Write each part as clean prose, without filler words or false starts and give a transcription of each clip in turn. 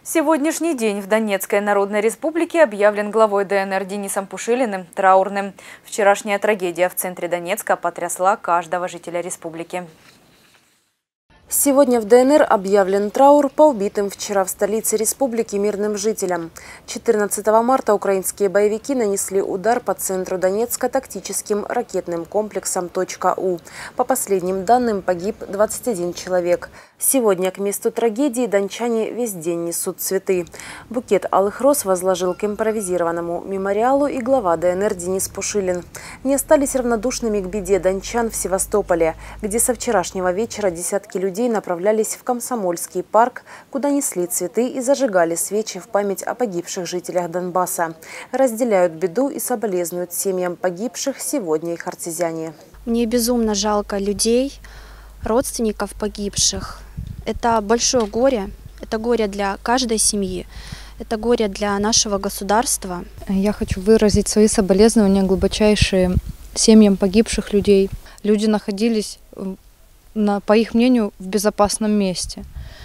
Сегодняшний день в Донецкой Народной Республике объявлен главой ДНР Денисом Пушилиным траурным. Вчерашняя трагедия в центре Донецка потрясла каждого жителя республики. Сегодня в ДНР объявлен траур по убитым вчера в столице республики мирным жителям. 14 марта украинские боевики нанесли удар по центру Донецка тактическим ракетным комплексом «У». По последним данным погиб 21 человек. Сегодня к месту трагедии дончане весь день несут цветы. Букет алых роз возложил к импровизированному мемориалу и глава ДНР Денис Пушилин. Не остались равнодушными к беде дончан в Севастополе, где со вчерашнего вечера десятки людей направлялись в Комсомольский парк, куда несли цветы и зажигали свечи в память о погибших жителях Донбасса. Разделяют беду и соболезнуют семьям погибших сегодня их артезиане. Мне безумно жалко людей, родственников погибших. Это большое горе. Это горе для каждой семьи. Это горе для нашего государства. Я хочу выразить свои соболезнования глубочайшие семьям погибших людей. Люди находились, по их мнению, в безопасном месте.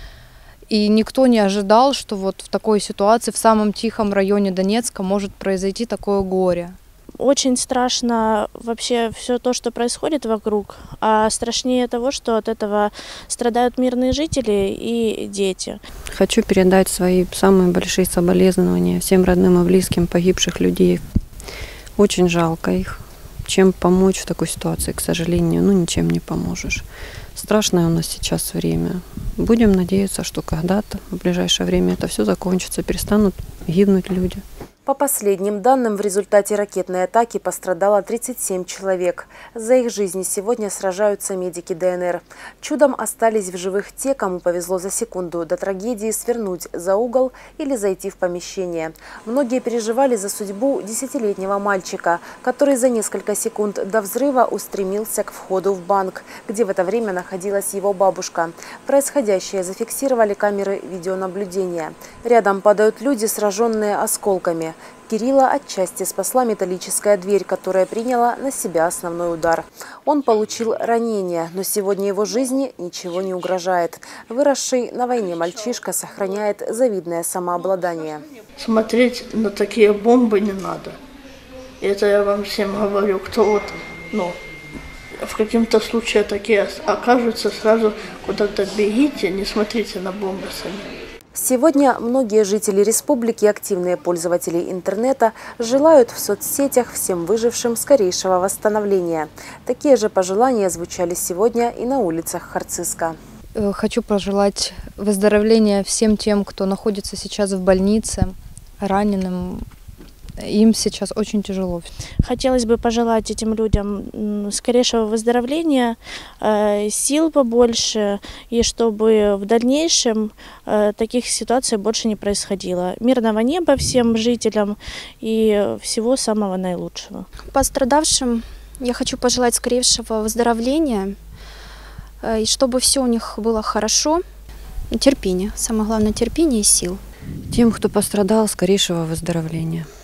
И никто не ожидал, что вот в такой ситуации, в самом тихом районе Донецка, может произойти такое горе. Очень страшно вообще все то, что происходит вокруг, а страшнее того, что от этого страдают мирные жители и дети. Хочу передать свои самые большие соболезнования всем родным и близким погибших людей. Очень жалко их. Чем помочь в такой ситуации, к сожалению, ничем не поможешь. Страшное у нас сейчас время. Будем надеяться, что когда-то, в ближайшее время, это все закончится, перестанут гибнуть люди. По последним данным, в результате ракетной атаки пострадало 37 человек. За их жизни сегодня сражаются медики ДНР. Чудом остались в живых те, кому повезло за секунду до трагедии свернуть за угол или зайти в помещение. Многие переживали за судьбу 10-летнего мальчика, который за несколько секунд до взрыва устремился к входу в банк, где в это время находилась его бабушка. Происходящее зафиксировали камеры видеонаблюдения. Рядом падают люди, сраженные осколками. Кирилла отчасти спасла металлическая дверь, которая приняла на себя основной удар. Он получил ранение, но сегодня его жизни ничего не угрожает. Выросший на войне мальчишка сохраняет завидное самообладание. Смотреть на такие бомбы не надо. Это я вам всем говорю, кто в каком-то случае такие окажутся, сразу куда-то бегите, не смотрите на бомбы сами. Сегодня многие жители республики, активные пользователи интернета, желают в соцсетях всем выжившим скорейшего восстановления. Такие же пожелания звучали сегодня и на улицах Харциска. Хочу пожелать выздоровления всем тем, кто находится сейчас в больнице, раненым. Им сейчас очень тяжело. Хотелось бы пожелать этим людям скорейшего выздоровления, сил побольше, и чтобы в дальнейшем таких ситуаций больше не происходило. Мирного неба всем жителям и всего самого наилучшего. Пострадавшим я хочу пожелать скорейшего выздоровления, и чтобы все у них было хорошо. И терпение. Самое главное — терпение и сил. Тем, кто пострадал, скорейшего выздоровления.